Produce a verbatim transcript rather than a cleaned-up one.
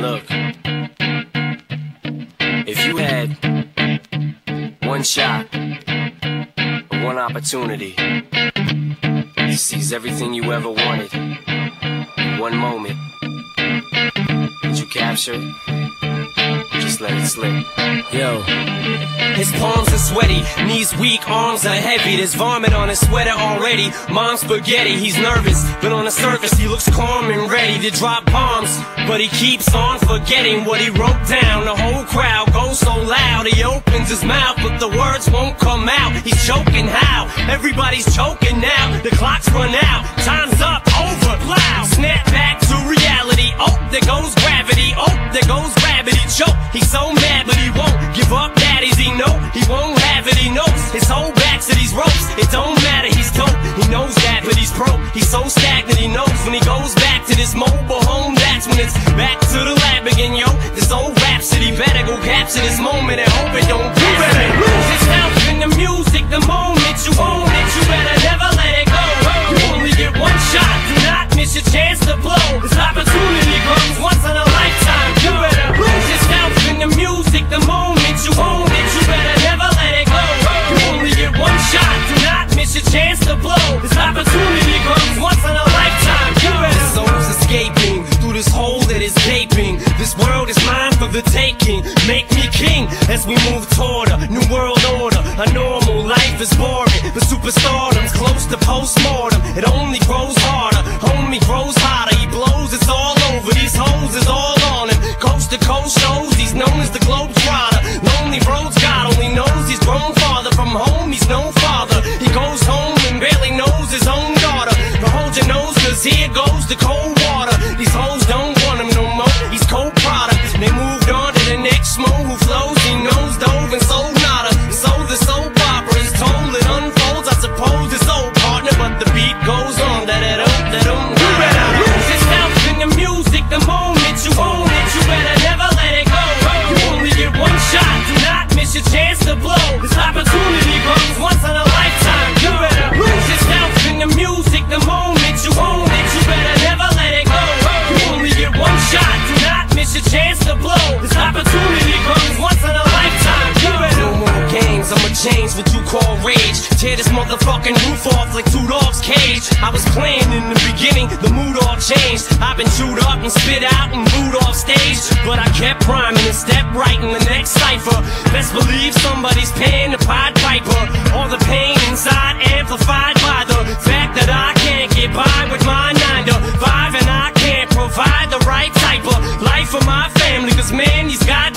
Look, if you had one shot, or one opportunity to seize everything you ever wanted in one moment, did you capture it? Or just let it slip? Yo. His palms are sweaty, knees weak, arms are heavy. There's vomit on his sweater already. Mom's spaghetti, he's nervous, but on the surface he looks calm and ready to drop bombs. But he keeps on forgetting what he wrote down. The whole crowd goes so loud, he opens his mouth, but the words won't come out. He's choking how? Everybody's choking now. The clock's run out, time's up, over, loud. Snap back to reality, oh, there goes gravity. Oh, there goes gravity, choke. He's so mad, but he won't give up. Daddies, he know he won't have it, he knows his whole back to these ropes. It don't matter, he's dope, he knows that, but he's broke. He's so stagnant, he knows when he goes back to this mobile home, that's when it's back to the lab again, yo. This old rhapsody better go capture this moment and hope it don't pass. You better lose yourself in the music the moment you own it. You better never let it go. You only get one shot, do not miss your chance to blow. This opportunity comes once in a lifetime. You better lose yourself in the music the moment you own it. You better never let it go. You only get one shot, do not miss your chance to blow. This opportunity comes once in a lifetime. You better. This soul's escaping through this hole that is gaping. This world is mine for the taking. Make me king as we move toward a new world order. A normal life is boring, but superstardom's close to postmortem. It only grows harder, homie grows hotter. He blows, it's all over. These hoes is all on him. Coast to coast shows, he's known as the Globetrotter. Lonely roads, God only knows he's grown farther from home. He's no father. He goes home and barely knows his own daughter. But hold your nose, cause here goes the cold water. These hoes don't want him no more. He's cold product. They moved on to the next mo who flows. He knows dove and sold nada. So the soap opera is told, it unfolds. I suppose it's old partner, but the beat goes on. That it up, that um. You better lose yourself in the music the moment you own it. You better never let it go. You only get one shot, do not miss your chance to blow. This opportunity comes once in a lifetime. You better lose yourself in the music the moment you own it. You better never let it go. You only get one shot, do not miss your chance to blow. This opportunity comes once in a lifetime. You better. No more games, I'ma change what you call rage. Tear this motherfucking roof off like two dogs' cage. I was playing in the beginning, the mood all changed. I've been chewed up and spit out and booed off stage, but I kept rhyming and stepped right in the next cipher. Best believe somebody's paying the Pied Piper. All the pain inside amplified by the fact that I can't get by with my nine to five, and I can't provide the right type of life for my family. Cause man, these guys